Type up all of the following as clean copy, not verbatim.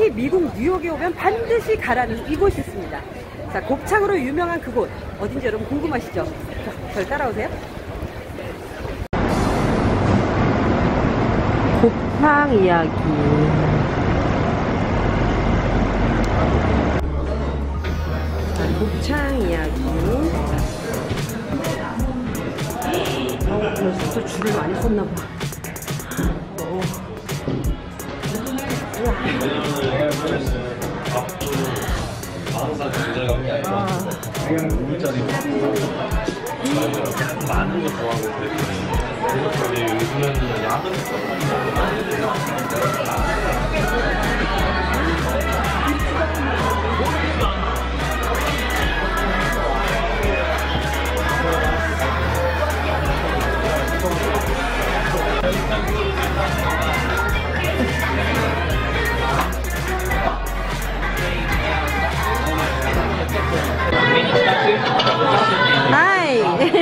특히 미국 뉴욕에 오면 반드시 가라는 이곳이 있습니다. 자, 곱창으로 유명한 그곳 어딘지 여러분 궁금하시죠? 자, 저를 따라오세요. 곱창 이야기. 자, 곱창 이야기. 벌써 줄을 많이 섰나 봐. 그냥 물자리 많은 거 좋아하는데 요즘에는 야근 Hi.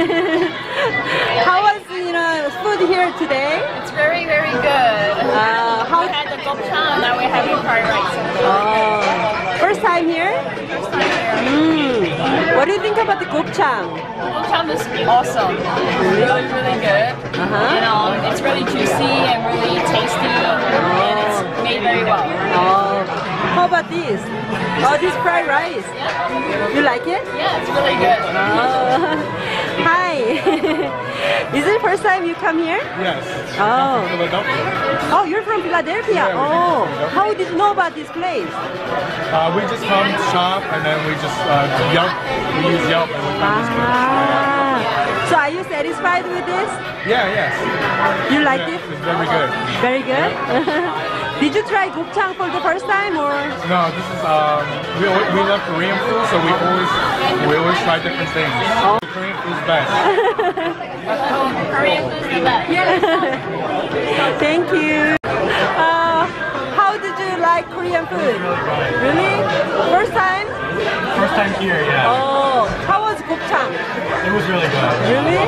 How was food here today? It's very, very good. How We had the gopchang, now we're having fried rice. First time here? First time here. What do you think about the gopchang? Gopchang is awesome. Really, really good. It's really juicy and really tasty, and it's made very well. How about this? Oh, this fried rice. Yeah. You like it? Yeah, it's really good. Hi. Is it the first time you come here? Yes. Oh. Philadelphia. Oh, you're from Philadelphia. Yeah, we're from Philadelphia. How did you know about this place? We just come shop and then we just Yelp. We use Yelp and we find this place. So are you satisfied with this? Yeah, yes. You like it? It's very good. Very good. Did you try gopchang for the first time or? No, this is we love Korean food, so we always try different things. Korean food's best. Korean food is the best. Thank you. How did you like Korean food? Really? First time? First time here, yeah. Oh, how was gopchang? It was really good. Really?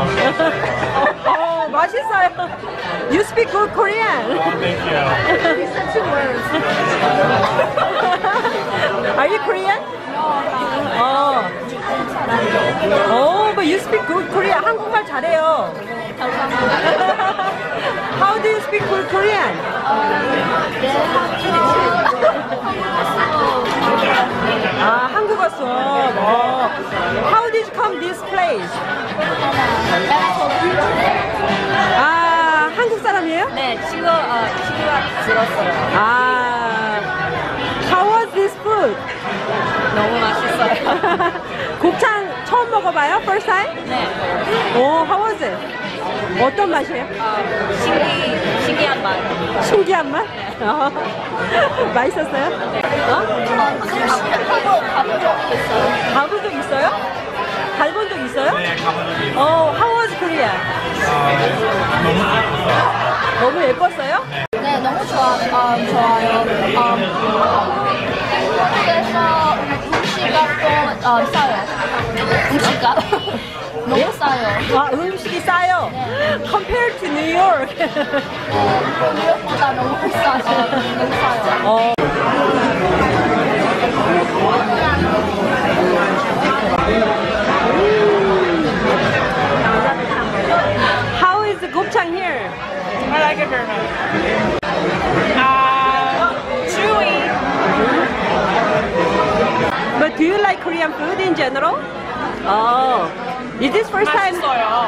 Oh, 맛있어요. You speak good Korean. Thank you. Such words. Are you Korean? No. Oh, but you speak good Korean. 한국말 잘해요. How do you speak good Korean? 한국어 수업. How did you come this place? 한국 사람이에요? 네, 친구가 들었어요. How was this food? 너무 맛있어요. 곱창 처음 먹어봐요? First time? 네. How was it? 어떤 맛이에요? 신기한 맛. 신기한 맛? 맛있었어요? 가본 적 있어요? 가본 적 있어요? 네, 가보는 How was Korea? 너무 예뻤어요? 네, 너무 좋아요. 한국에서 음식값도 싸요. 음식값 너무 싸요. 음식이 싸요? Compared to New York. 뉴욕보다 너무 비싸요. 너무 싸요. How is the gopchang here? I like it very much. Chewy. But do you like Korean food in general? Is this first time?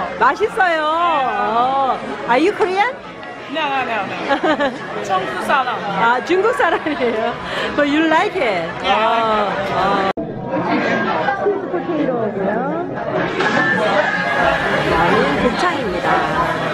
맛있어요. Are you Korean? No. 중국 사람. 중국 사람이에요. But you like it? Yeah, 스포테이로고요. 다음은 곱창입니다.